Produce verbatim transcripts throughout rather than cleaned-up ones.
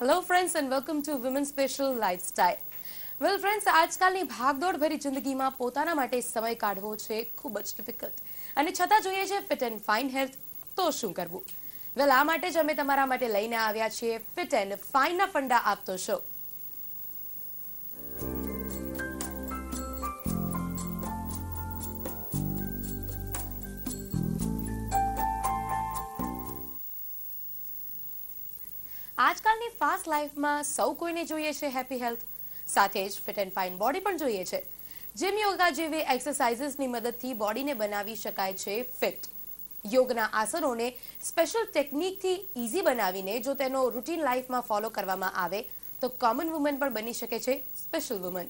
Hello friends and welcome to Women's Special Lifestyle. Well friends, આજકાલની ભાગદોડ ભરી જિંદગીમાં પોતાના માટે સમય કાઢવો છે ખૂબ જ ડિફિકલ્ટ અને છતાં જોઈએ છે ફિટ એન્ડ ફાઇન હેલ્થ. તો શું કરવું? વેલ આ માટે જ અમે તમારા માટે લઈને આવ્યા છીએ ફિટ એન્ડ ફાઇનના ફંડા આપતો શો. આજકાલની ફાસ્ટ લાઈફમાં સૌ કોઈને જોઈએ છે હેપી હેલ્થ, સાથે જ ફિટ એન્ડ ફાઇન બોડી પણ જોઈએ છે. જીમ યોગા જેવી એક્સરસાઇઝીસની મદદથી બોડીને બનાવી શકાય છે ફિટ. યોગના આસનોને સ્પેશિયલ ટેકનિકથી ઇઝી બનાવીને જો તેનો રૂટીન લાઈફમાં ફોલો કરવામાં આવે તો કોમન વુમન પણ બની શકે છે સ્પેશિયલ વુમન.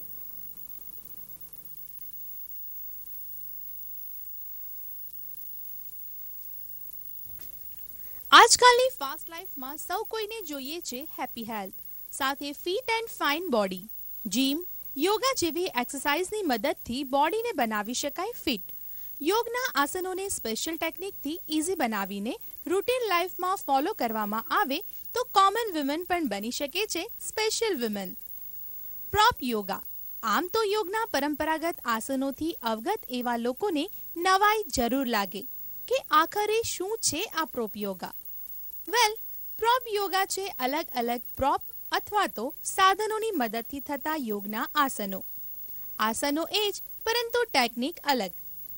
આજકાલની ફાસ્ટ લાઈફમાં સૌ કોઈને જોઈએ છે હેપી હેલ્થ, સાથે fit and fine body. Gym, yoga જેવી એક્સરસાઇઝની મદદથી બોડીને બનાવી શકાય ફિટ. યોગના આસનોને સ્પેશિયલ ટેકનિકથી ઇઝી બનાવીને રૂટીન લાઈફમાં ફોલો કરવામાં આવે તો કોમન વુમન પણ બની શકે છે સ્પેશિયલ વુમન. પ્રોપ યોગા. આમ તો યોગના પરંપરાગત આસનોથી અવગત એવા લોકોને નવાઈ જરૂર લાગે કે આખરે શું છે આ prop yoga. Well, prop yoga છે અલગ અલગ પ્રોપ અથવા તો સાધનોની મદદથી થતા યોગના આસનો. આસનો એ જ પરંતુ ટેકનિક અલગ.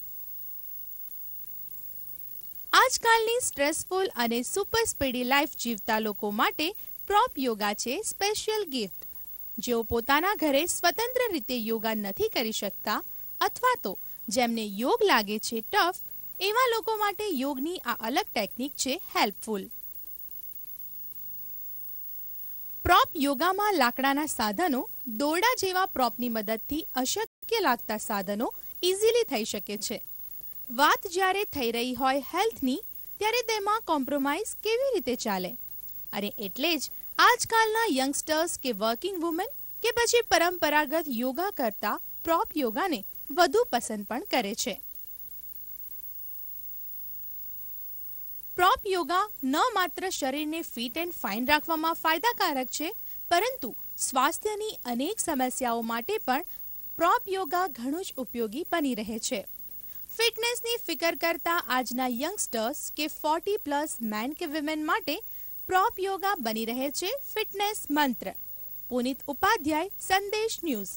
આજકાલની સ્ટ્રેસફુલ અને સુપર સ્પીડી લાઈફ જીવતા લોકો માટે પ્રોપ યોગા છે સ્પેશિયલ ગિફ્ટ. જેઓ પોતાના ઘરે સ્વતંત્ર રીતે યોગા નથી કરી શકતા અથવા તો જેમને યોગ લાગે છે ટફ, એવા લોકો માટે યોગની આ અલગ ટેકનિક છે હેલ્પફુલ. પ્રોપ યોગામાં લાકડાના સાધનો, દોરડા જેવા પ્રોપની મદદથી અશક્ય લાગતા સાધનો ઇઝીલી થઈ શકે છે. વાત જ્યારે થઈ રહી હોય હેલ્થની, ત્યારે તેમાં કોમ્પ્રોમાઇઝ કેવી રીતે ચાલે? અને એટલે જ આજકાલના યંગસ્ટર્સ કે વર્કિંગ વુમન કે પછી પરંપરાગત યોગા કરતા પ્રોપ યોગાને વધુ પસંદ પણ કરે છે. પ્રોપ યોગા ન માત્ર શરીરને ફિટ એન્ડ ફાઇન રાખવામાં ફાયદાકારક છે, પરંતુ સ્વાસ્થ્યની અનેક સમસ્યાઓ માટે પણ પ્રોપ યોગા ઘણું જ ઉપયોગી બની રહે છે. ફિટનેસની ફિકર કરતા આજના યંગસ્ટર્સ કે ફોર્ટી પ્લસ મેન કે વિમેન માટે પ્રોપ યોગા બની રહે છે ફિટનેસ મંત્ર. પુનિત ઉપાધ્યાય, સંદેશ ન્યૂઝ.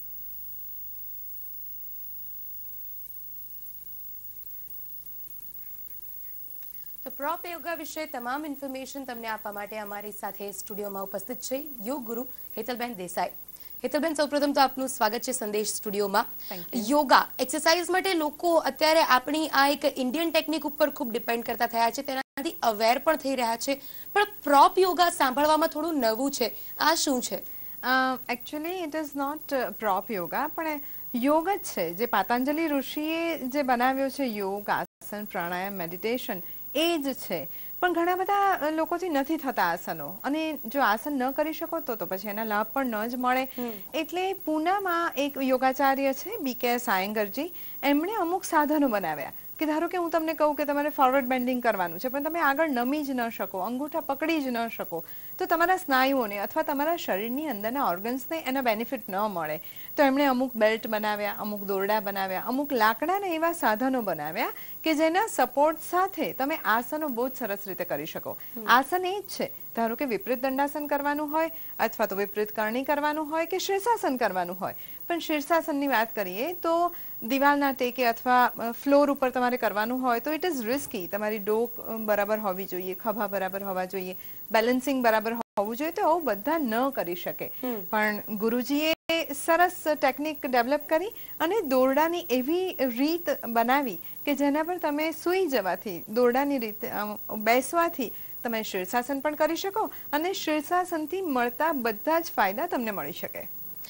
તો પ્રોપ યોગા વિશે તમામ ઇન્ફોર્મેશન તમને આપવા માટે અમારી સાથે સ્ટુડિયોમાં ઉપસ્થિત છે યોગ ગુરુ હેતલબેન દેસાઈ. હેતલબેન, સૌપ્રથમ તો આપનું સ્વાગત છે સંદેશ સ્ટુડિયોમાં. યોગા એક્સરસાઇઝ માટે લોકો અત્યારે આપણી આ એક ઇન્ડિયન ટેકનિક ઉપર ખૂબ ડિપેન્ડ કરતા થયા છે, તેનાથી અવેર પણ થઈ રહ્યા છે, પણ પ્રોપ યોગા સાંભળવામાં થોડું નવું છે. આ શું છે? Actually it is not prop yoga, પણ યોગ જ છે જે પાતંજલિ ઋષિએ જે બનાવ્યો છે. યોગ, આસન, પ્રાણાયામ, મેડિટેશન એ જ છે. પણ ઘણા બધા લોકોથી નથી થતા આસનો, અને જો આસન ન કરી શકો તો તો પછી એના લાભ પણ ન જ મળે. એટલે પૂનામાં એક યોગાચાર્ય છે બી કે સાયંગરજી, એમણે અમુક સાધનો બનાવ્યા કે ધારો કે હું તમને કહું કે તમારે ફોરવર્ડ બેન્ડિંગ કરવાનું છે, પણ તમે આગળ નમી જ ન શકો, અંગૂઠા પકડી જ ન શકો, તો તમારા સ્નાયુઓને અથવા તમારા શરીરની અંદરના ઓર્ગન્સને એના બેનિફિટ ન મળે. તો એમણે અમુક બેલ્ટ બનાવ્યા, અમુક દોરડા બનાવ્યા, અમુક લાકડાના એવા સાધનો બનાવ્યા કે જેના સપોર્ટ સાથે તમે આસનો બહુ જ સરસ રીતે કરી શકો. આસન એ જ છે. ધારો કે વિપરીત દંડાસન કરવાનું હોય અથવા તો વિપરીત કરણી કરવાનું હોય કે શીર્ષાસન કરવાનું હોય. પણ શીર્ષાસનની વાત કરીએ તો દિવાલના ટેકે અથવા ફ્લોર ઉપર તમારે કરવાનું હોય તો ઇટ ઇઝ રિસ્કી. તમારી ડોક બરાબર હોવી જોઈએ, ખભા બરાબર હોવા જોઈએ, બેલેન્સિંગ બરાબર હોવું જોઈએ. તો આવું બધા ન કરી શકે. પણ ગુરુજીએ સરસ ટેકનિક ડેવલપ કરી અને દોરડાની એવી રીત બનાવી કે જેના પર તમે સૂઈ જવાથી, દોરડાની રીતે બેસવાથી તમે શીર્ષાસન પણ કરી શકો અને શીર્ષાસનથી મળતા બધા જ ફાયદા તમને મળી શકે.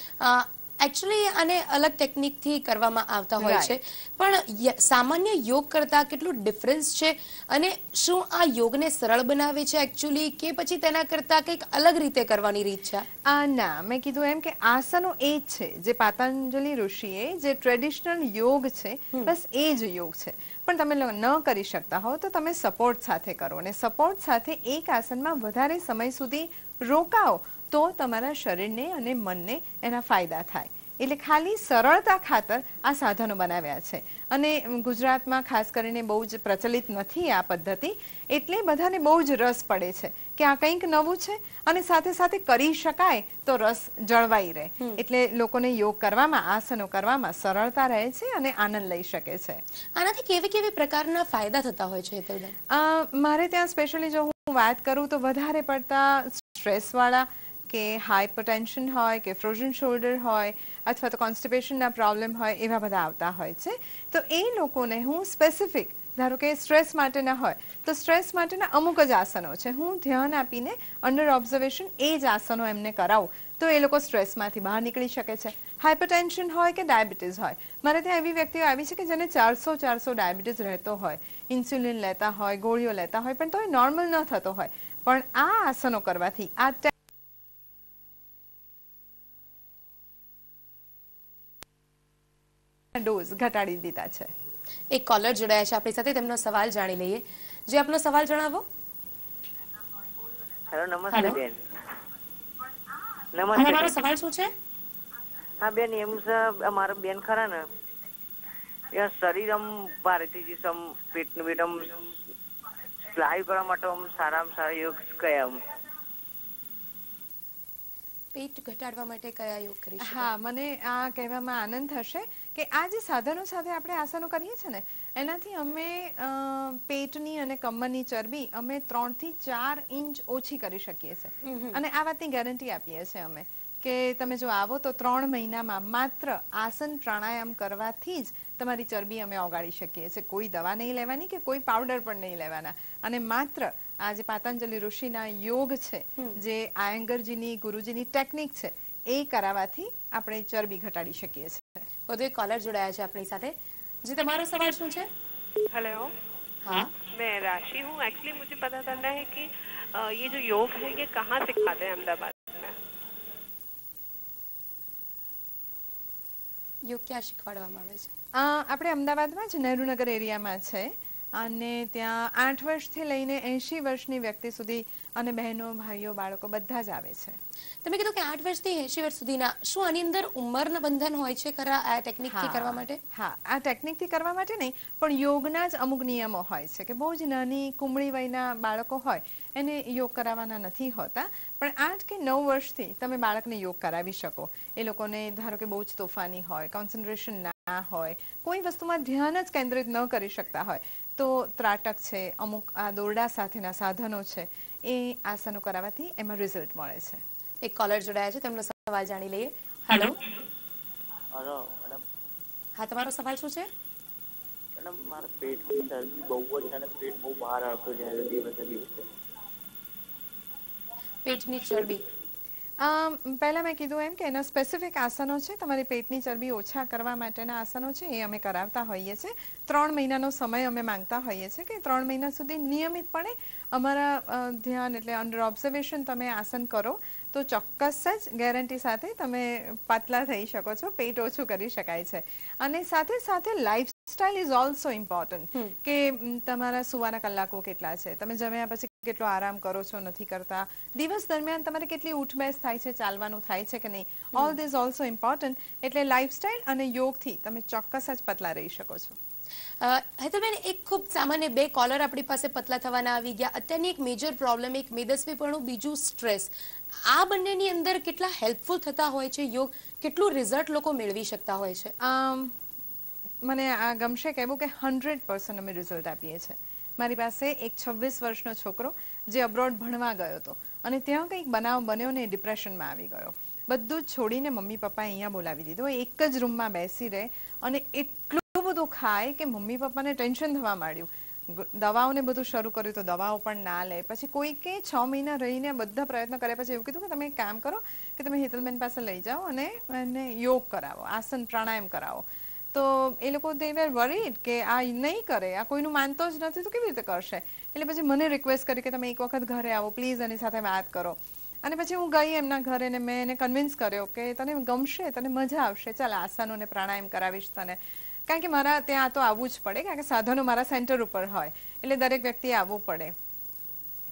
એકચ્યુઅલી આને અલગ ટેકનિકથી કરવામાં આવતા હોય છે, પણ સામાન્ય યોગ કરતા કેટલું ડિફરન્સ છે? અને શું આ યોગને સરળ બનાવે છે એકચ્યુઅલી, કે પછી તેના કરતા કંઈક અલગ રીતે કરવાની રીત છે? આ ના, મેં કીધું એમ કે આસનો એ જ છે જે પાતંજલિ ઋષિએ જે ટ્રેડિશનલ યોગ છે, બસ એ જ યોગ છે. પણ તમે ન કરી શકતા હો તો તમે સપોર્ટ સાથે કરો, અને સપોર્ટ સાથે એક આસનમાં વધારે સમય સુધી રોકાઓ તો તમારા શરીરને અને મનને એના ફાયદા થાય. એટલે ખાલી સરળતા ખાતર આ સાધનો બનાવ્યા છે અને ગુજરાતમાં ખાસ કરીને બહુ જ પ્રચલિત નથી આ પદ્ધતિ, એટલે બધાને બહુ જ રસ પડે છે કે આ કંઈક નવું છે અને સાથે સાથે કરી શકાય તો રસ જળવાઈ રહે. એટલે લોકોને યોગ કરવામાં, આસનો કરવામાં સરળતા રહે છે અને આનંદ લઈ શકે છે. આનાથી કેવી કેવી પ્રકારના ફાયદા થતા હોય છે હેતલબેન? મારે ત્યાં સ્પેશિયલી જો હું વાત કરું તો વધારે પડતા સ્ટ્રેસવાળા કે હાઇપરટેન્શન હોય કે ફ્રોઝન શોલ્ડર હોય અથવા તો કોન્સ્ટિપેશનના પ્રોબ્લેમ હોય એવા બધા આવતા હોય છે. તો એ લોકોને હું સ્પેસિફિક, ધારો કે સ્ટ્રેસ માટેના હોય તો સ્ટ્રેસ માટેના અમુક જ આસનો છે, હું ધ્યાન આપીને અંડર ઓબ્ઝર્વેશન એ જ આસનો એમને કરાવું તો એ લોકો સ્ટ્રેસમાંથી બહાર નીકળી શકે છે. હાઇપરટેન્શન હોય કે ડાયાબિટીસ હોય, મારે ત્યાં એવી વ્યક્તિઓ આવી છે કે જેને ચારસો ચારસો ડાયાબિટીસ રહેતો હોય, ઇન્સ્યુલિન લેતા હોય, ગોળીઓ લેતા હોય, પણ તોય નોર્મલ ન થતો હોય, પણ આ આસનો કરવાથી આ ડોઝ ઘટાડી દીધા છે. એક કોલર જોડાયા છે આપણી સાથે, તેમનો સવાલ જાણી લઈએ. જે આપનો સવાલ જણાવો. હેલો, નમસ્તે બેન. નમસ્તે. તમારો સવાલ શું છે? હા બેન, એમ છે અમારા બેન ખરા ને એ શરીર આમ ભારે થઈ જશે, આમ પેટનું પેટ આમ સ્લાય કરવા માટે આમ સારામાં સારા યોગ કયા આમ પેટ ઘટાડવા માટે કયા યોગ કરી શકાય? હા, મને આ કહેવામાં આનંદ થશે કે આ જે સાધનો સાથે આપણે આસનો કરીએ છીએ ને એનાથી અમે પેટની અને કમરની ચરબી અમે ત્રણ થી ચાર ઇંચ ઓછી કરી શકીએ છીએ અને આ વાતની ગેરંટી આપીએ છીએ અમે કે તમે જો આવો તો ત્રણ મહિનામાં માત્ર આસન પ્રાણાયામ કરવાથી જ તમારી ચરબી અમે ઓગાળી શકીએ છીએ. કોઈ દવા નહીં લેવાની કે કોઈ પાવડર પણ નહીં લેવાના અને માત્ર આ જે પાતંજલિ ઋષિના યોગ છે, જે આયંગરજીની ગુરુજીની ટેકનિક છે એ કરાવવાથી આપણે ચરબી ઘટાડી શકીએ છીએ. વધુ એક કોલર જોડાયા છે આપણી સાથે. जी, તમારો સવાલ શું છે? हेलो, हाँ, मैं राशि हूँ. एक्चुअली मुझे पता करना है कि अ, ये जो योग है ये कहाँ सिखाते हैं अहमदाबाद में? યોગ ક્યાં શીખવાડવામાં આવે છે? આપણે અમદાવાદમાં જ નહેરુનગર એરિયામાં છે અને ત્યાં આઠ વર્ષથી લઈને એંશી વર્ષની વ્યક્તિ સુધી અને બહેનો, ભાઈઓ, બાળકો બધા જ આવે છે. તમે કીધું કે આઠ વર્ષથી એંશી વર્ષ સુધીના, શું આની અંદર ઉંમરના બંધન હોય છે ખરા આ ટેકનિકથી કરવા માટે? હા, આ ટેકનિકથી કરવા માટે નહીં, પણ યોગના જ અમુક નિયમો હોય છે કે બહુ જ નાની કુમળી વયના બાળકો હોય એને યોગ કરાવવાના નથી હોતા, પણ આઠ કે નવ વર્ષથી તમે બાળકને યોગ કરાવી શકો. એ લોકોને ધારો કે બહુ જ તોફાની હોય, કોન્સન્ટ્રેશન ના હોય, કોઈ વસ્તુમાં ધ્યાન જ કેન્દ્રિત ન કરી શકતા હોય તો ત્રાટક છે, અમુક આ દોરડા સાથેના સાધનો છે એ આસનો કરાવવાથી એમાં રિઝલ્ટ મળે છે. એક કોલર જોડાયા છે, તેમનો સવાલ જાણી લઈએ. હેલો. Hello madam. હા, તમારો સવાલ શું છે? મેડમ, મારા પેટની ચરબી બહુ જ છે અને પેટ બહુ બહાર આવતું જાય દિવસે દિવસે. પેટની ચરબી પહેલાં મેં કીધું એમ કે એના સ્પેસિફિક આસનો છે, તમારી પેટની ચરબી ઓછા કરવા માટેના આસનો છે એ અમે કરાવતા હોઈએ છીએ. ત્રણ મહિનાનો સમય અમે માંગતા હોઈએ છીએ કે ત્રણ મહિના સુધી નિયમિતપણે અમારા ધ્યાન એટલે અંડર ઓબ્ઝર્વેશન તમે આસન કરો તો ચોક્કસ જ ગેરંટી સાથે તમે પાતળા થઈ શકો છો, પેટ ઓછું કરી શકાય છે. અને સાથે સાથે લાઈફસ્ટાઈલ ઇઝ ઓલ્સો ઇમ્પોર્ટન્ટ કે તમારા સુવાના કલાકો કેટલા છે, તમે જમ્યા પછી કેટલો આરામ કરો છો, નથી કરતા, દિવસ દરમિયાન તમારે કેટલી ઉઠબેસ થાય છે, ચાલવાનું થાય છે કે નહીં, ઓલ ધીસ ઓલ્સો ઇમ્પોર્ટન્ટ. એટલે લાઈફસ્ટાઈલ અને યોગથી તમે ચોક્કસ જ પતલા રહી શકો છો. હેતલબેન, એક ખૂબ સામાન્ય બે કોલર આપણી પાસે પતલા થવાના આવી ગયા. અત્યારની એક મેજર પ્રોબ્લેમ, એક મેદસ્વીપણું, બીજું સ્ટ્રેસ. આ બંનેની અંદર કેટલા હેલ્પફુલ થતા હોય છે યોગ? કેટલું રિઝલ્ટ લોકો મેળવી શકતા હોય છે? મને આ ગમશે કહેવું કે હંડ્રેડ પર્સન્ટ અમે રિઝલ્ટ આપીએ છીએ. મારી પાસે એક છવ્વીસ વર્ષનો છોકરો જે અબ્રોડ ભણવા ગયો હતો અને ત્યાં કંઈક બનાવ બન્યો ને ડિપ્રેશનમાં આવી ગયો. બધું જ છોડીને મમ્મી પપ્પાએ અહીંયા બોલાવી દીધો, એક જ રૂમમાં બેસી રહે અને એટલું બધું ખાય કે મમ્મી પપ્પાને ટેન્શન થવા માંડ્યું. દવાઓને બધું શરૂ કર્યું તો દવાઓ પણ ના લે. પછી કોઈકે છ મહિના રહીને બધા પ્રયત્ન કર્યા પછી એવું કીધું કે તમે એક કામ કરો કે તમે હેતલબેન પાસે લઈ જાઓ અને એને યોગ કરાવો, આસન પ્રાણાયામ કરાવો. તો એ લોકો દે વેર વરીડ કે આ નહીં કરે, આ કોઈનું માનતો જ નથી તો કેવી રીતે કરશે. એટલે પછી મને રિક્વેસ્ટ કરી કે તમે એક વખત ઘરે આવો પ્લીઝ, એની સાથે વાત કરો. અને પછી હું ગઈ એમના ઘરે ને મેં એને કન્વિન્સ કર્યો કે તને ગમશે, તને મજા આવશે, ચાલ આસનો અને પ્રાણાયામ કરાવીશ તને. કારણ કે મારા ત્યાં તો આવવું જ પડે, કારણ કે સાધનો મારા સેન્ટર ઉપર હોય એટલે દરેક વ્યક્તિએ આવવું પડે.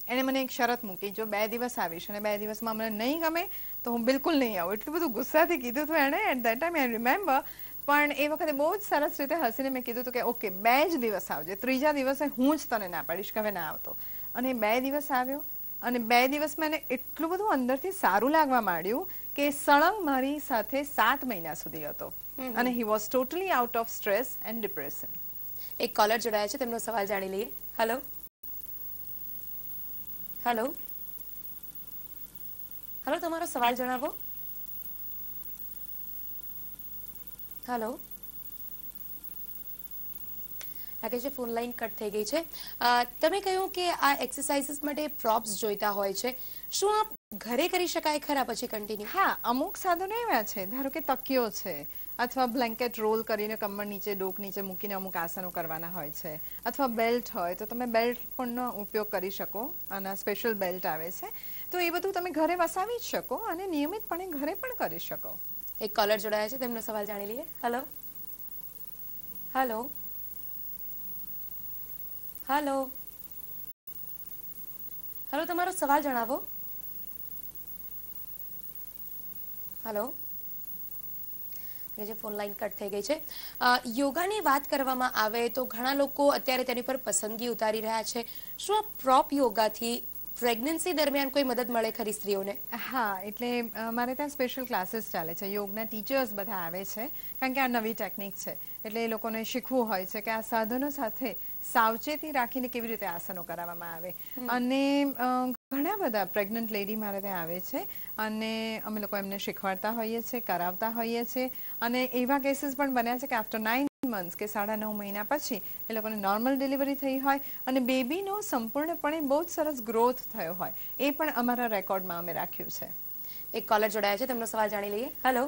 એણે મને એક શરત મૂકી, જો બે દિવસ આવીશ અને બે દિવસમાં મને નહીં ગમે તો હું બિલકુલ નહીં આવું. એટલું બધું ગુસ્સાથી કીધું હતું એણે. At that time I remember. પણ એ વખતે બહુ જ સરસ રીતે હસીને મેં કીધું હતું કે ઓકે બે જ દિવસ આવજે, ત્રીજા દિવસે હું જ તને ના પાડીશ કે હવે ના આવતો. અને બે દિવસ આવ્યો અને બે દિવસમાં એને એટલું બધું અંદરથી સારું લાગવા માંડ્યું કે સળંગ મારી સાથે સાત મહિના સુધી હતો અને he was totally out of stress and depression. એક કોલર જોડાયા છે, તેમનો સવાલ જાણી લઈએ. હેલો હેલો હેલો તમારો સવાલ જણાવો. હેલો, લાગે છે ફોન લાઈન કટ થઈ ગઈ છે. તમે કહ્યું કે આ એક્સરસાઇઝીસ માટે પ્રોપ્સ જોઈતા હોય છે, શું આ ઘરે કરી શકાય ખરા પછી કન્ટિન્યુ? હા, અમુક સાધનો એવા છે, ધારો કે તકિયો છે અથવા બ્લેન્કેટ રોલ કરીને કમર નીચે ડોક નીચે મૂકીને અમુક આસનો કરવાના હોય છે, અથવા બેલ્ટ હોય તો તમે બેલ્ટ પણનો ઉપયોગ કરી શકો અને સ્પેશિયલ બેલ્ટ આવે છે. તો એ બધું તમે ઘરે વસાવી જ શકો અને નિયમિતપણે ઘરે પણ કરી શકો. એક કોલર જોડાયા છે, તેમનો સવાલ જાણી લઈએ. હેલો હેલો હેલો હેલો તમારો સવાલ જણાવો. હેલો, જે ફોન લાઈન કટ થઈ ગઈ છે. યોગાની વાત કરવામાં આવે તો ઘણા લોકો અત્યારે તેની પર પસંદગી ઉતારી રહ્યા છે. શું આ પ્રોપ યોગાથી પ્રેગ્નન્સી દરમિયાન કોઈ મદદ મળે ખરી સ્ત્રીઓને? હા, એટલે મારે ત્યાં સ્પેશિયલ ક્લાસીસ ચાલે છે, યોગના ટીચર્સ બધા આવે છે, કારણ કે આ નવી ટેકનિક છે એટલે એ લોકોને શીખવું હોય છે કે આ સાધનો સાથે સાવચેતી રાખીને કેવી રીતે આસનો કરાવવામાં આવે. અને ઘણા બધા પ્રેગ્નન્ટ લેડી મારે ત્યાં આવે છે અને અમે લોકો એમને શીખવાડતા હોઈએ છીએ, કરાવતા હોઈએ છીએ. અને એવા કેસીસ પણ બન્યા છે કે આફ્ટર નાઇન મંથ્સ કે સાડા નવ મહિના પછી એ લોકોને નોર્મલ ડિલિવરી થઈ હોય અને બેબીનો સંપૂર્ણપણે બહુ જ સરસ ગ્રોથ થયો હોય, એ પણ અમારા રેકોર્ડમાં અમે રાખ્યું છે. એક કોલર જોડાયા છે, તેમનો સવાલ જાણી લઈએ. હેલો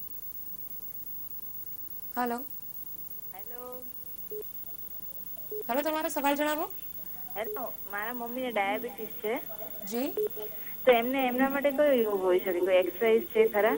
હેલો હેલો હેલો તમારો સવાલ જણાવો. હેલો, મારા મમ્મીને ડાયાબિટીસ છે. જી, તો એમને એમના માટે કયો યોગ હોઈ શકે? કોઈ એક્સરસાઇઝ છે ખરા?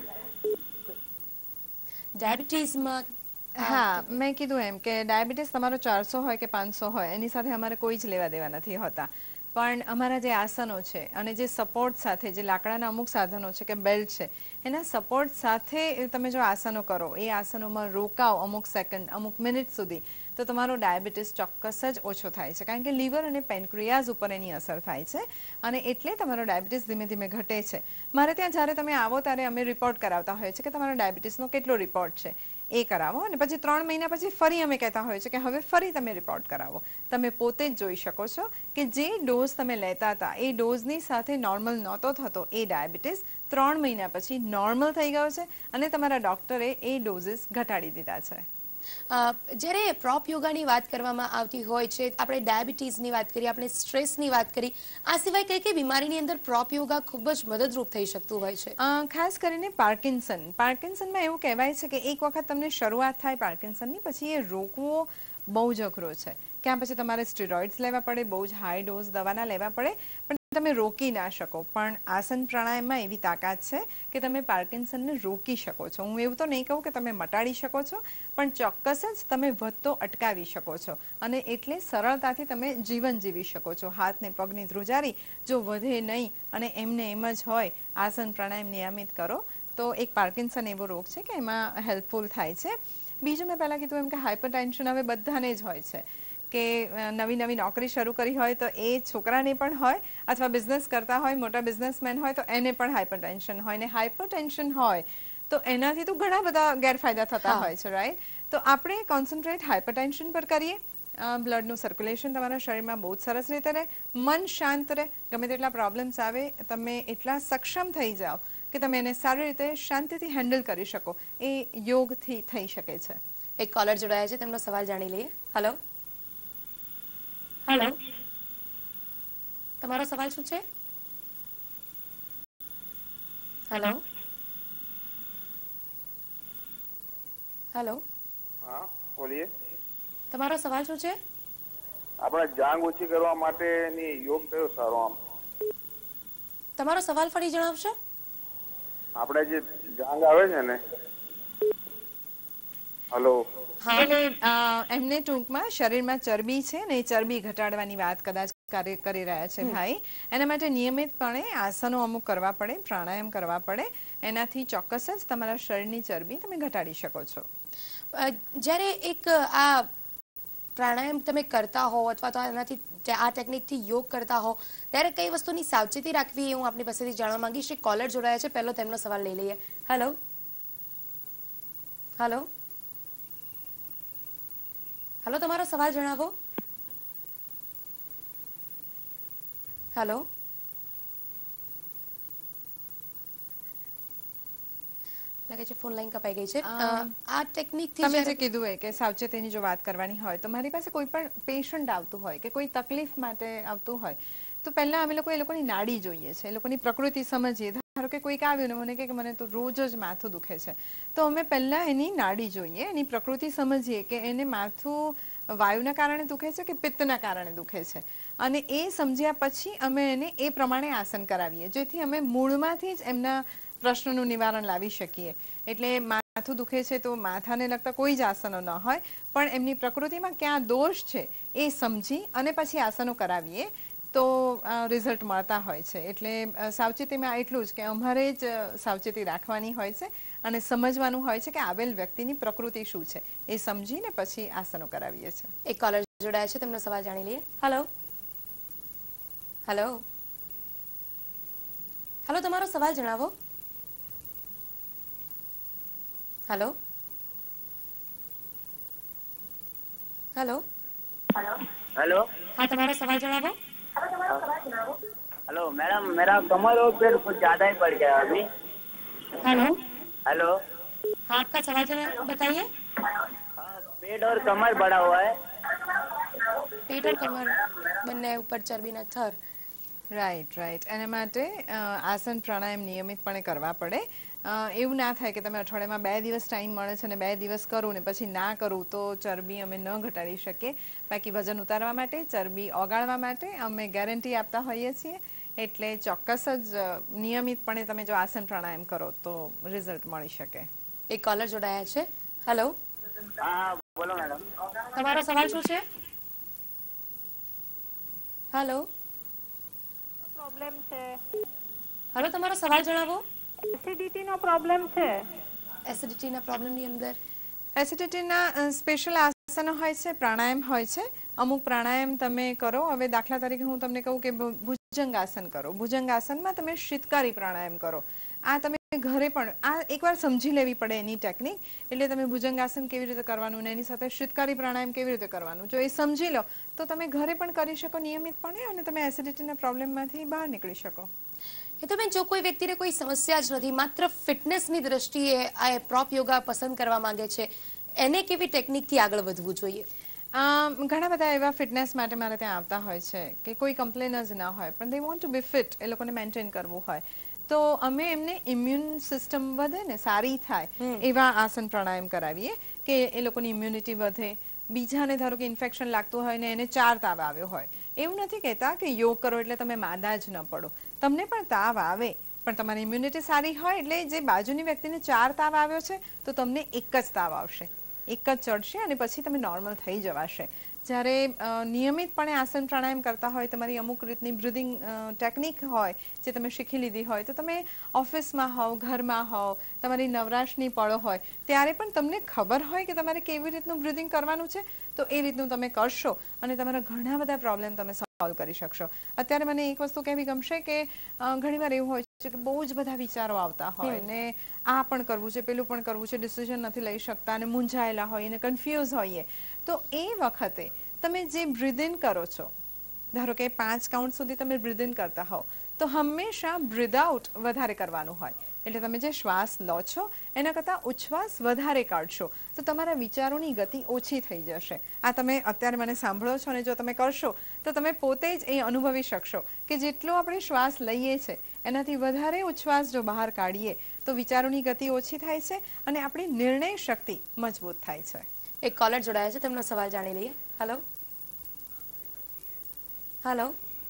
ડાયાબિટીસમાં હા, મેં કીધું એમ કે ડાયાબિટીસ તમારો ચારસો હોય કે પાંચસો હોય એની સાથે અમારે કોઈ જ લેવા દેવા નથી હોતા. પણ અમારા જે આસનો છે અને જે સપોર્ટ સાથે જે લાકડાના અમુક સાધનો છે કે બેલ્ટ છે, એના સપોર્ટ સાથે તમે જો આસનો કરો, એ આસનોમાં રોકાવ અમુક સેકન્ડ અમુક મિનિટ સુધી, તો તમારો ડાયાબિટીસ ચોક્કસ જ ઓછો થાય છે. કારણ કે લીવર અને પેન્ક્રિયાઝ ઉપર એની અસર થાય છે અને એટલે તમારો ડાયાબિટીસ ધીમે ધીમે ઘટે છે. મારે ત્યાં જ્યારે તમે આવો ત્યારે અમે રિપોર્ટ કરાવતા હોઈએ છીએ કે તમારો ડાયાબિટીસનો કેટલો રિપોર્ટ છે એ કરાવો અને પછી ત્રણ મહિના પછી ફરી અમે કહેતા હોઈએ છીએ કે હવે ફરી તમે રિપોર્ટ કરાવો. તમે પોતે જ જોઈ શકો છો કે જે ડોઝ તમે લેતા હતા એ ડોઝની સાથે નોર્મલ નહોતો થતો એ ડાયાબિટીસ ત્રણ મહિના પછી નોર્મલ થઈ ગયો છે અને તમારા ડૉક્ટરે એ ડોઝીસ ઘટાડી દીધા છે. જ્યારે પ્રોપ યોગાની વાત કરવામાં આવતી હોય છે, આપણે ડાયાબિટીસની વાત કરી, આપણે સ્ટ્રેસની વાત કરી, આ સિવાય કઈ કઈ બીમારીની અંદર પ્રોપ યોગા ખૂબ જ મદદરૂપ થઈ શકતું હોય છે? ખાસ કરીને પાર્કિન્સન પાર્કિન્સનમાં એવું કહેવાય છે કે એક વખત તમને શરૂઆત થાય પાર્કિન્સનની પછી એ રોકવો બહુ જ અઘરો છે. ક્યાં પછી તમારે સ્ટીરોઇડ્સ લેવા પડે, બહુ જ હાઈ ડોઝ દવાના લેવા પડે, પણ તમે રોકી ના શકો. પણ આસન પ્રાણાયામમાં એવી તાકાત છે કે તમે પાર્કિન્સનને રોકી શકો છો. હું એવું તો નહીં કહું કે તમે મટાડી શકો છો, પણ ચોક્કસ જ તમે વધતો અટકાવી શકો છો અને એટલે સરળતાથી તમે જીવન જીવી શકો છો. હાથને પગની ધ્રુજારી જો વધે નહીં અને એમને એમ જ હોય, આસન પ્રાણાયામ નિયમિત કરો તો એક પાર્કિન્સન એવો રોગ છે કે એમાં હેલ્પફુલ થાય છે. બીજું મેં પહેલાં કીધું એમ કે હાઇપર ટેન્શન હવે બધાને જ હોય છે કે નવી નવી નોકરી શરૂ કરી હોય તો એ છોકરાને પણ હોય અથવા બિઝનેસ કરતા હોય, મોટા બિઝનેસમેન હોય તો એને પણ હાઇપર ટેન્શન હોય ને હાઇપર ટેન્શન હોય તો એનાથી તો ઘણા બધા ગેરફાયદા થતા હોય છે, રાઈટ? તો આપણે કોન્સન્ટ્રેટ હાઇપર ટેન્શન પર કરીએ, બ્લડનું સર્ક્યુલેશન તમારા શરીરમાં બહુ જ સરસ રીતે રહે, મન શાંત રહે, ગમે તેટલા પ્રોબ્લેમ્સ આવે તમે એટલા સક્ષમ થઈ જાઓ કે તમે એને સારી રીતે શાંતિથી હેન્ડલ કરી શકો. એ યોગથી થઈ શકે છે. એક કોલર જોડાયા છે, તેમનો સવાલ જાણી લઈએ. હેલો હેલો તમારો સવાલ શું છે? હેલો હેલો હા, બોલીએ. તમારો સવાલ શું છે? આપણે જાંગ ઓછી કરવા માટેની યોગ કયો સારો? આમ તમારો સવાલ ફરી જણાવશો? આપણે જે જાંગ આવે છે ને, હલો, એટલે એમને ટૂંકમાં શરીરમાં ચરબી છે ને એ ચરબી ઘટાડવાની વાત કદાચ કાર્ય કરી રહ્યા છે ભાઈ, એના માટે નિયમિતપણે આસનો અમુક કરવા પડે, પ્રાણાયામ કરવા પડે. એનાથી ચોક્કસ જ તમારા શરીરની ચરબી તમે ઘટાડી શકો છો. જ્યારે એક આ પ્રાણાયામ તમે કરતા હો અથવા તો એનાથી આ ટેકનિકથી યોગ કરતા હો ત્યારે કઈ વસ્તુની સાવચેતી રાખવી એ હું આપની પાસેથી જાણવા માંગીશ. એક કોલર જોડાયા છે, પહેલો તેમનો સવાલ લઈ લઈએ. હેલો હેલો હેલો તમારો સવાલ જણાવો. હેલો લાગે છે ફોન લાઈન કપાઈ ગઈ છે. આ ટેકનિકથી તમે જે કીધું હોય કે સાવચેતીની જો વાત કરવાની હોય તો મારી પાસે કોઈ પણ પેશન્ટ આવતું હોય કે કોઈ તકલીફ માટે આવતું હોય તો પહેલા અમે લોકો એ લોકોની નાડી જોઈએ છે, એ લોકોની પ્રકૃતિ સમજીએ. ધારો કે કોઈક આવ્યું ને મને કહે કે મને તો રોજ જ માથું દુખે છે, તો અમે પહેલા એની નાડી જોઈએ, એની પ્રકૃતિ સમજીએ કે એને માથું વાયુના કારણે દુખે છે કે પિત્તના કારણે દુખે છે, અને એ સમજ્યા પછી અમે એને એ પ્રમાણે આસન કરાવીએ જેથી અમે મૂળમાંથી જ એમના પ્રશ્નનું નિવારણ લાવી શકીએ. એટલે માથું દુખે છે તો માથાને લગતા કોઈ જ આસનો ન હોય, પણ એમની પ્રકૃતિમાં ક્યાં દોષ છે એ સમજી અને પછી આસનો કરાવીએ તો રિઝલ્ટ મળતા હોય છે. એટલે સાવચેતીમાં એટલું જ કે અમારે જ સાવચેતી રાખવાની હોય છે અને સમજવાનું હોય છે કે આવેલ વ્યક્તિની પ્રકૃતિ શું છે એ સમજીને પછી આસનો કરાવીએ છીએ. એક કોલર જોડાયા છે, તેમનો સવાલ જાણી લઈએ. હેલો હેલો હેલો તમારો સવાલ જણાવો. હેલો હેલો हेलो हाँ तुम्हारा सवाल जवाब. हेलो मैडम, मेरा कमर और पेट कुछ ज्यादा ही बढ़ गया अभी. हेलो हेलो हाँ आपका सवाल जवाब बताइए. पेट और कमर बढ़ा हुआ है. पेट और कमर બંને ઉપર ચરબીના થર. રાઈટ રાઈટ એના માટે આસન પ્રાણાયામ નિયમિતપણે કરવા પડે. એવું ના થાય કે તમે અઠવાડિયામાં બે દિવસ ટાઈમ મળે છે ને બે દિવસ કરું ને પછી ના કરું તો ચરબી અમે ન ઘટાડી શકીએ. બાકી વજન ઉતારવા માટે, ચરબી ઓગાળવા માટે અમે ગેરંટી આપતા હોઈએ છીએ. એટલે ચોક્કસ જ નિયમિતપણે તમે જો આસન પ્રાણાયામ કરો તો રિઝલ્ટ મળી શકે. એક કોલર જોડાયા છે. હેલો હા બોલો મેડમ. તમારો સવાલ શું છે? હેલો પ્રોબ્લેમ છે. હેલો તમારો સવાલ જણાવો. એસિડિટીનો પ્રોબ્લેમ છે. એસિડિટીના પ્રોબ્લેમની અંદર એસિડિટીના સ્પેશિયલ આસનો હોય છે, પ્રાણાયામ હોય છે. અમુક પ્રાણાયામ તમે કરો. હવે દાખલા તરીકે હું તમને કહું કે ભુજંગાસન કરો. ભુજંગાસનમાં તમે શીતકારી પ્રાણાયામ કરો. આ તમે ઘરે પણ આ એકવાર સમજી લેવી પડે એની ટેકનિક. એટલે તમે ભુજંગાસન કેવી રીતે કરવાનું ને એની સાથે શીતકારી પ્રાણાયામ કેવી રીતે કરવાનું, જો એ સમજી લો તો તમે ઘરે પણ કરી શકો નિયમિતપણે અને તમે એસિડિટીના પ્રોબ્લેમમાંથી બહાર નીકળી શકો. એ તમે જો કોઈ વ્યક્તિને કોઈ સમસ્યા જ નથી, માત્ર ફિટનેસની દ્રષ્ટિએ આ પ્રોપ યોગા પસંદ કરવા માંગે છે, એને કેવી ટેકનિકથી આગળ વધવું જોઈએ? ઘણા બધા એવા ફિટનેસ માટે મારે ત્યાં આવતા હોય છે કે કોઈ કમ્પ્લેન જ ના હોય પણ they want to be fit, એ લોકોને મેન્ટેન કરવું હોય તો અમે એમને ઇમ્યુન સિસ્ટમ વધે ને સારી થાય એવા આસન પ્રાણાયામ કરાવીએ કે એ લોકોની ઇમ્યુનિટી વધે. બીજાને ધારો કે ઇન્ફેક્શન લાગતું હોય ને એને ચાર તાવ આવ્યો હોય, એવું નથી કહેતા કે યોગ કરો એટલે તમે માંદા જ ન પડો. તમને પણ તાવ આવે પણ તમારી ઇમ્યુનિટી સારી હોય એટલે જે બાજુની વ્યક્તિને ચાર તાવ આવ્યો છે તો તમને એક જ તાવ આવશે, એક જ ચડશે અને પછી તમે નોર્મલ થઈ જવાશે. જ્યારે નિયમિતપણે આસન પ્રાણાયામ કરતા હોય, તમારી અમુક રીતની બ્રીધિંગ ટેકનિક હોય જે તમે શીખી લીધી હોય, તો તમે ઓફિસમાં હોવ, ઘરમાં હોવ, તમારી નવરાશની પળો હોય ત્યારે પણ તમને ખબર હોય કે તમારે કેવી રીતનું બ્રીધિંગ કરવાનું છે તો એ રીતનું તમે કરશો અને તમારા ઘણા બધા પ્રોબ્લેમ તમે સોલ્વ કરી શકશો. અત્યારે મને એક વસ્તુ કહેવી ગમશે કે ઘણીવાર એવું હોય છે કે બહુ જ બધા વિચારો આવતા હોય ને આ પણ કરવું છે, પેલું પણ કરવું છે, ડિસિઝન નથી લઈ શકતા અને મૂંઝાયેલા હોય અને કન્ફ્યુઝ હોઈએ. તો એ વખતે તમે જે બ્રીથ ઇન કરો છો, ધારો કે પાંચ કાઉન્ટ સુધી તમે બ્રીથ ઇન કરતા હોવ તો હંમેશા બ્રીથ આઉટ વધારે કરવાનું હોય. એટલે તમે જે શ્વાસ લો છો એના કરતાં ઉચ્છ્વાસ વધારે કાઢશો તો તમારા વિચારોની ગતિ ઓછી થઈ જશે. આ તમે અત્યારે મને સાંભળો છો અને જો તમે કરશો તો તમે પોતે જ એ અનુભવી શકશો કે જેટલો આપણે શ્વાસ લઈએ છીએ એનાથી વધારે ઉચ્છ્વાસ જો બહાર કાઢીએ તો વિચારોની ગતિ ઓછી થાય છે અને આપણી નિર્ણય શક્તિ મજબૂત થાય છે. એક કોલર જોડાયા છે, તેમનો સવાલ જાણી લઈએ. હેલો હેલો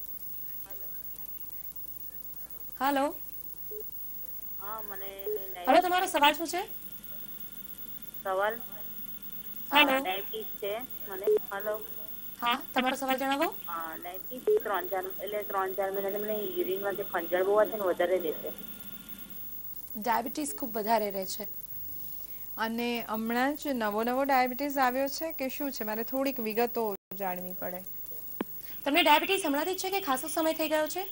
હેલો હા મને હેલો તમારો સવાલ શું છે? સવાલ હેલો ડાયાબિટીસ છે મને. હેલો હા, તમારો સવાલ જણાવો. ડાયાબિટીસ ત્રણ ચાર એટલે ત્રણ ચાર મહિનાથી મને યુરિનમાં જે ખંજર બહુ છે ને વધારે રહેશે. ડાયાબિટીસ ખૂબ વધારે રહે છે અને હમણાં જ નવો નવો ડાયાબિટીસ આવ્યો છે કે શું છે? મારે થોડીક વિગતો જાણવી પડે. તમને ડાયાબિટીસ હમણાંથી જ છે કે ખાસો સમય થઈ ગયો છે?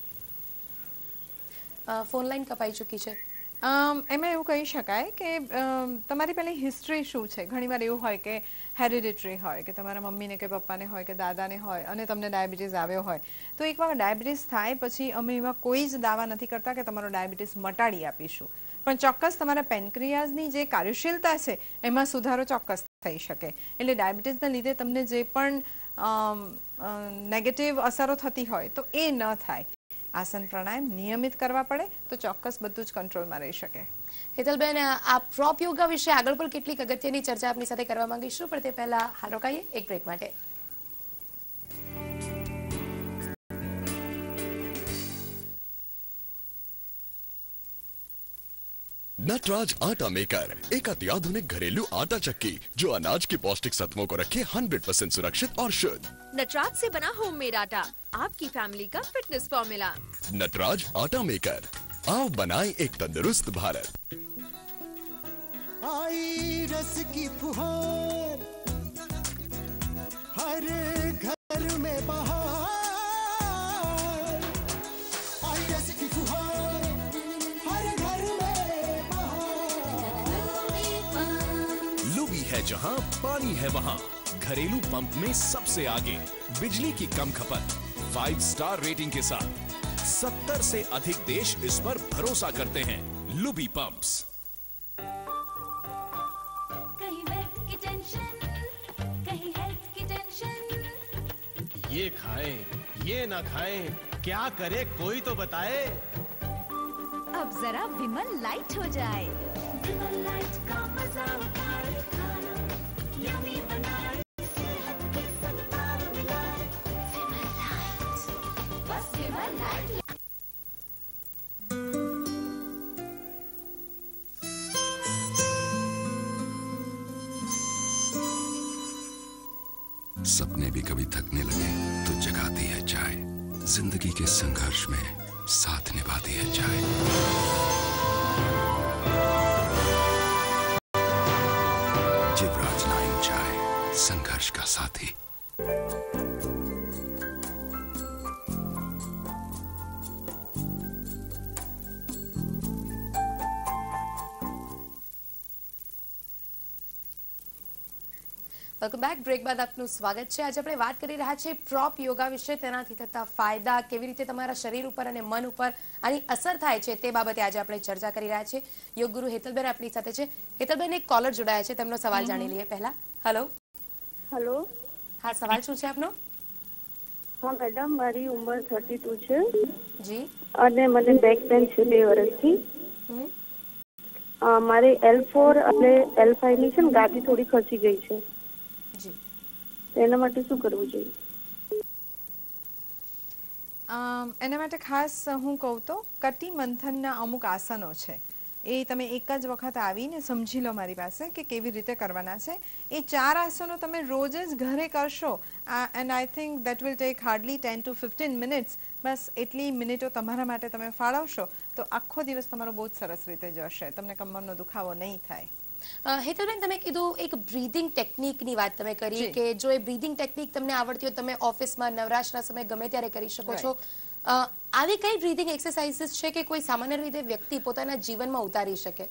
ફોન લાઈન કપાઈ ચૂકી છે. એમાં એવું કહી શકાય કે તમારી પહેલી હિસ્ટ્રી શું છે? ઘણીવાર એવું હોય કે હેરિડિટરી હોય કે તમારા મમ્મીને કે પપ્પાને હોય કે દાદાને હોય અને તમને ડાયાબિટીસ આવ્યો હોય. તો એકવાર ડાયાબિટીસ થાય પછી અમે એવા કોઈ જ દાવા નથી કરતા કે તમારો ડાયાબિટીસ મટાડી આપીશું, પણ ચોક્કસ તમારા પેન્ક્રિયાઝની જે કાર્યશીલતા છે એમાં સુધારો ચોક્કસ થઈ શકે. એટલે ડાયાબિટીસના લીધે તમને જે પણ નેગેટિવ અસરો થતી હોય તો એ ન થાય. આસન પ્રાણાયામ નિયમિત કરવા પડે તો ચોક્કસ બધું જ કંટ્રોલમાં રહી શકે. હેતલબેન, આ પ્રોપ યોગા વિશે આગળ પણ કેટલીક અગત્યની ચર્ચા આપની સાથે કરવા માંગીશું, પણ તે પહેલા હાલ રોકાઈએ એક બ્રેક માટે. नटराज आटा मेकर एक अत्याधुनिक घरेलू आटा चक्की जो अनाज के पौष्टिक तत्वों को रखे हंड्रेड परसेंट सुरक्षित और शुद्ध. नटराज से बना होममेड आटा, आपकी फैमिली का फिटनेस फॉर्मूला. नटराज आटा मेकर, आओ बनाएं एक तंदुरुस्त भारत. आई रस की फुहार, हर घर में बहार. आई रस की फुहार, हर घर में बहार. लुबी है जहां पानी है वहां, घरेलू पंप में सबसे आगे, बिजली की कम खपत, फाइव स्टार रेटिंग के साथ सत्तर से अधिक देश इस पर भरोसा करते हैं. लुबी पंप्स. कहीं वेट की टेंशन, कहीं हेल्थ की टेंशन. ये खाएं, ये ना खाएं, क्या करे कोई तो बताए. अब जरा विमल लाइट हो जाए. विमल लाइट का मजा उठाए, खाना यम्मी बनाए, सेहत के संतान मिलाए. विमल लाइट, बस विमल लाइट. सपने भी कभी थकने लगे तो जगाती है चाय. जिंदगी के संघर्ष में साथ निभाती है चाय. जिवराज नाइन चाय, संघर्ष का साथी. Welcome back. બ્રેક બાદ આપનું સ્વાગત છે. આજે આપણે વાત કરી રહ્યા છીએ પ્રોપ યોગા વિશે, તેનાથી થતા ફાયદા, કેવી રીતે તમારા શરીર ઉપર અને મન ઉપર આની અસર થાય છે તે બાબતે આજે આપણે ચર્ચા કરી રહ્યા છીએ. યોગ ગુરુ હેતલબેન આપણી સાથે છે. હેતલબેન, એક કોલર જોડાયા છે, તેમનો સવાલ જાણી લઈએ પહેલા. હેલો. હેલો. હા, સવાલ શું છે આપનો? હા મેડમ, મારી ઉંમર થર્ટી ટુ છે. જી. અને મને બેક પેન છે બે વર્ષથી. મારે એલ ફોર અને એલ ફાઈવ ની છે ને ગાદી થોડી ખસી ગઈ છે. એના માટે શું કરવું જોઈએ? એના માટે ખાસ હું કહું તો કટી મંથનના અમુક આસનો છે, એ તમે એક જ વખત આવીને સમજી લો મારી પાસે કે કેવી રીતે કરવાના છે. એ ચાર આસનો તમે રોજ જ ઘરે કરશો and I think that will take hardly ten to fifteen minutes. બસ એટલી મિનિટો તમારા માટે તમે ફાળવશો તો આખો દિવસ તમારો બહુ જ સરસ રીતે જશે. તમને કમરનો દુખાવો નહીં થાય. હેતલબેન, તમે કીધું એક બ્રીધિંગ ટેકનિકની વાત તમે કરી કે જો એ બ્રીધિંગ ટેકનિક તમને આવડતી હોય તમે ઓફિસમાં નવરાશના સમયે ગમે ત્યારે કરી શકો છો. આવી કઈ બ્રીધિંગ એક્સરસાઇઝીસ છે કે કોઈ સામાન્ય રીતે વ્યક્તિ પોતાના જીવનમાં ઉતારી શકે?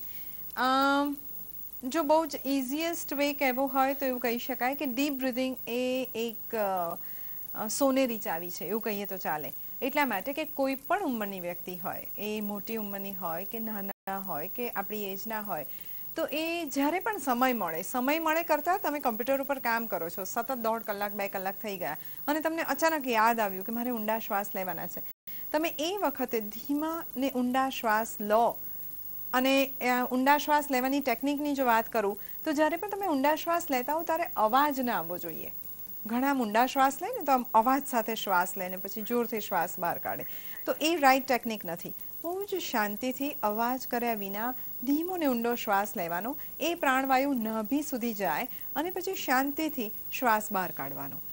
જો બહુ જ ઇઝીએસ્ટ વે કહેવો હોય તો એવું કહી શકાય કે ડીપ બ્રીધિંગ એ એક સોનેરી ચાવી છે, એવું કહીએ તો ચાલે. એટલા માટે કે કોઈ પણ ઉંમરની વ્યક્તિ હોય, એ મોટી ઉંમરની હોય કે નાના હોય કે આપણી એજના હોય, તો એ જ્યારે પણ સમય મળે સમય મળે કરતાં તમે કમ્પ્યુટર ઉપર કામ કરો છો, સતત દોઢ કલાક બે કલાક થઈ ગયા અને તમને અચાનક યાદ આવ્યું કે મારે ઊંડા શ્વાસ લેવાના છે, તમે એ વખતે ધીમા ને ઊંડા શ્વાસ લો. અને ઊંડા શ્વાસ લેવાની ટેકનિકની જો વાત કરું તો જ્યારે પણ તમે ઊંડા શ્વાસ લેતા હો ત્યારે અવાજ ના આવવો જોઈએ. ઘણા ઊંડા શ્વાસ લે ને તો અવાજ સાથે શ્વાસ લે ને પછી જોરથી શ્વાસ બહાર કાઢે, તો એ રાઈટ ટેકનિક નથી. બહુ જ શાંતિથી અવાજ કર્યા વિના ધીમો ને ઊંડો શ્વાસ લેવાનો, એ પ્રાણવાયુ નાભી સુધી જાય અને પછી શાંતિથી શ્વાસ બહાર કાઢવાનો.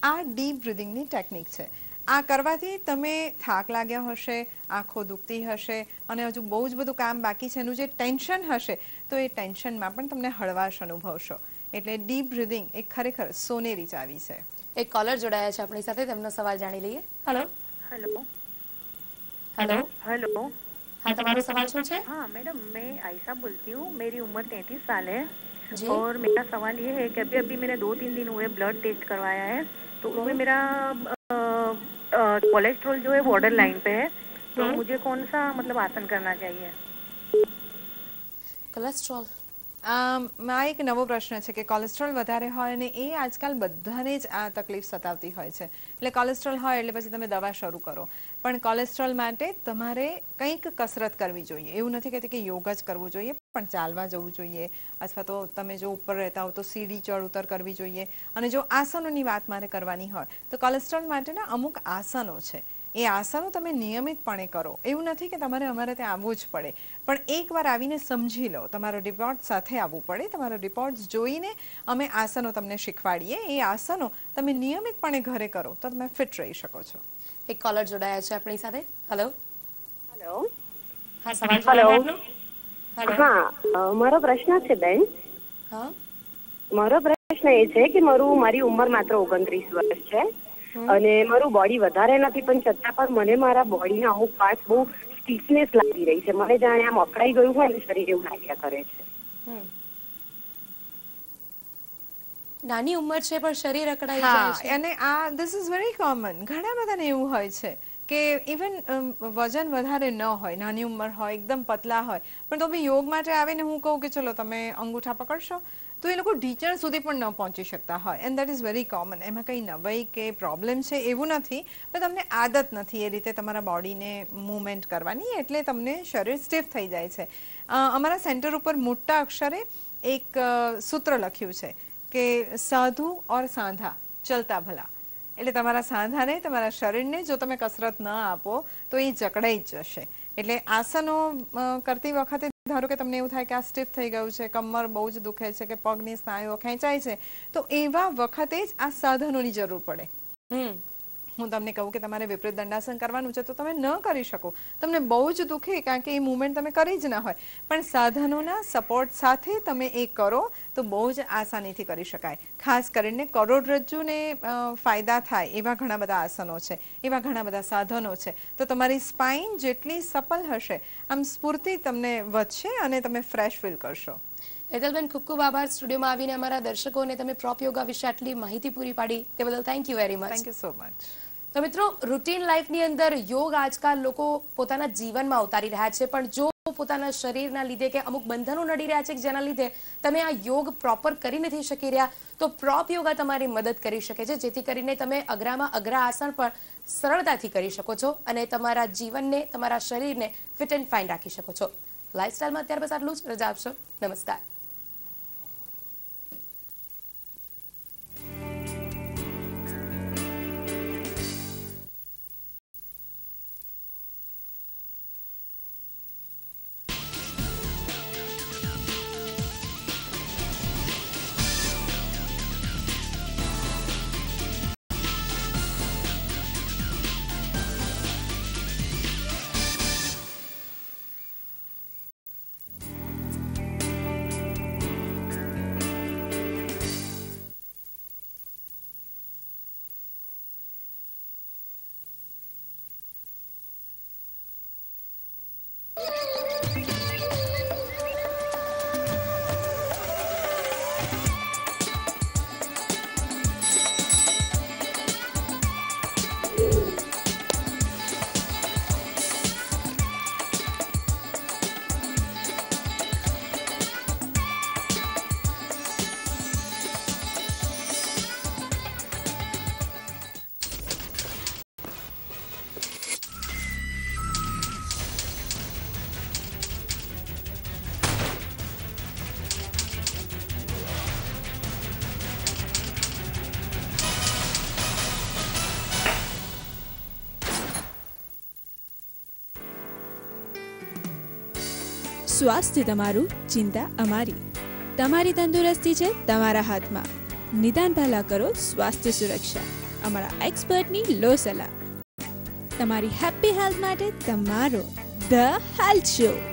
આ ડીપ બ્રીધિંગની ટેકનિક છે. આ કરવાથી તમે થાક લાગ્યા હશે, આંખો દુખતી હશે અને હજુ બહુ જ બધું કામ બાકી છે, એનું જે ટેન્શન હશે તો એ ટેન્શનમાં પણ તમને હળવાશ અનુભવશો. એટલે ડીપ બ્રીધિંગ એ ખરેખર સોનેરી ચાવી છે. એક કોલર જોડાયા છે આપણી સાથે, તેમનો સવાલ જાણી લઈએ. હેલો हेलो हेलो हेलो हाँ, तुम्हारा सवाल શું છે? हाँ मैडम, मैं आयशा बोलती हूँ. मेरी उम्र तैंतीस साल है जी? और मेरा सवाल ये है कि अभी अभी मैंने दो तीन दिन हुए ब्लड टेस्ट करवाया है, तो उसमें मेरा कोलेस्ट्रॉल जो है बॉर्डर लाइन पे है, तो मुझे कौन सा मतलब आसन करना चाहिए? કોલેસ્ટ્રોલ આ એક નવો પ્રશ્ન છે કે કોલેસ્ટ્રોલ વધારે હોય અને એ આજકાલ બધાને જ આ તકલીફ સતાવતી હોય છે. એટલે કોલેસ્ટ્રોલ હોય એટલે પછી તમે દવા શરૂ કરો, પણ કોલેસ્ટ્રોલ માટે તમારે કંઈક કસરત કરવી જોઈએ. એવું નથી કહેતી કે યોગ જ કરવું જોઈએ, પણ ચાલવા જવું જોઈએ, અથવા તો તમે જો ઉપર રહેતા હો તો સીડી ચડ ઉતર કરવી જોઈએ. અને જો આસનોની વાત મારે કરવાની હોય તો કોલેસ્ટ્રોલ માટેના અમુક આસનો છે, એ આસનો તમે નિયમિતપણે કરો. એવું નથી કે તમારે અમારે ત્યાં આવવું જ પડે, પણ એકવાર આવીને સમજી લો, તમારો રિપોર્ટ સાથે આવવું પડે. તમારો રિપોર્ટ જોઈને અમે આસનો તમને શીખવાડીએ. એ આસનો તમે નિયમિતપણે ઘરે કરો તો તમે ફિટ રહી શકો છો. એક કોલર જોડાયા છે આપણી સાથે. હેલો હેલો હા, સવાલ હેલો હેલો હા, મારો પ્રશ્ન છે બેન. હા, મારો પ્રશ્ન એ છે કે મારું મારી ઉંમર માત્ર ઓગણત્રીસ વર્ષ છે અને મારું બોડી વધારે નથી, પણ છતાં પણ મને મારા બોડીના અમુક પાર્ટ બહુ સ્ટીફનેસ લાગી રહી છે. મને જાણે આમ અકળાઈ ગયું હોય ને શરીર એવું લાગ્યા કરે છે. નાની ઉંમર છે પણ શરીર અકળાઈ જાય છે. અને આ ધીસ ઇઝ વેરી કોમન. ઘણા બધાને એવું હોય છે કે ઇવન વજન વધારે ન હોય, નાની ઉંમર હોય, એકદમ પતલા હોય, પણ તો બી યોગ માટે આવીને હું કહું કે ચલો તમે અંગૂઠા પકડશો તો એ લોકો ઢીંચણ સુધી પણ ન પહોંચી શકતા હોય. And that is very common. એમાં કંઈ નવાઈ કે પ્રોબ્લેમ છે એવું નથી, પણ તમને આદત નથી એ રીતે તમારા બોડીને મૂવમેન્ટ કરવાની, એટલે તમને શરીર સ્ટીફ થઈ જાય છે. અમારા સેન્ટર ઉપર મોટા અક્ષરે એક સૂત્ર લખ્યું છે કે સાધુ ઓર સાંધા ચલતા ભલા. એટલે તમારા સાંધાને, તમારા શરીરને જો તમે કસરત ન આપો તો એ જકડાઈ જ જશે. એટલે આસનો કરતી વખતે ધારો કે તમને એવું થાય કે આ સ્ટીફ થઈ ગયું છે, કમર બહુ જ દુખે છે કે પગની સ્નાયુઓ ખેંચાય છે, તો એવા વખતે જ આ સાધનોની જરૂર પડે. હું તમને કહું કે તમારે વિપરીત દંડાસન કરવાનું છે તો તમે ન કરી શકો, તમને બહુ જ દુખે કારણ કે એ મુવમેન્ટ તમે કરી જ ના હોય, પણ સાધનોના સપોર્ટ સાથે તમે એ કરો તો બહુ જ આસાનીથી કરી શકાય. ખાસ કરીને કરોડરજ્જુને ફાયદા થાય એવા ઘણા બધા આસનો છે, એવા ઘણા બધા સાધનો છે. તો તમારી સ્પાઇન જેટલી સપલ હશે આમ સ્ફૂર્તિ તમને વધશે અને તમે ફ્રેશ ફીલ કરશો. હેતલબેન, ખૂબ ખૂબ આભાર સ્ટુડિયોમાં આવીને અમારા દર્શકોને તમે પ્રોપ યોગા વિશે આટલી માહિતી પૂરી પાડી તે બદલ thank you very much. Thank you so much. તો મિત્રો, રૂટીન લાઈફની અંદર યોગ આજકાલ લોકો પોતાના જીવનમાં ઉતારી રહ્યા છે, પણ જો પોતાના શરીરના લીધે કે અમુક બંધનો નડી રહ્યા છે જેના લીધે તમે આ યોગ પ્રોપર કરી નથી શકી રહ્યા, તો પ્રોપ યોગા તમારી મદદ કરી શકે છે, જેથી કરીને તમે અઘરામાં અઘરા આસન પણ સરળતાથી કરી શકો છો અને તમારા જીવનને, તમારા શરીરને ફિટ એન્ડ ફાઇન રાખી શકો છો. લાઇફસ્ટાઇલમાં અત્યારે બસ આટલું જ. રજા આપશો. નમસ્કાર. સ્વાસ્થ્ય તમારું, ચિંતા અમારી. તમારી તંદુરસ્તી છે તમારા હાથમાં. નિદાન પહેલા કરો સ્વાસ્થ્ય સુરક્ષા. અમારા એક્સપર્ટની લો સલાહ. તમારી હેપી હેલ્થ માટે તમારો ધ હેલ્થ શો.